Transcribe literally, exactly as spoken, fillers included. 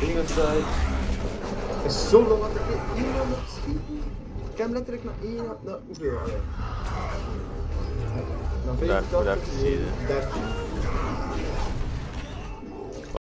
Tegenstrijd. Is zo lang wat ik hier moet schieten. Ik heb letterlijk naar één, naar hoeveel? Naar vijfentachtig, dertien.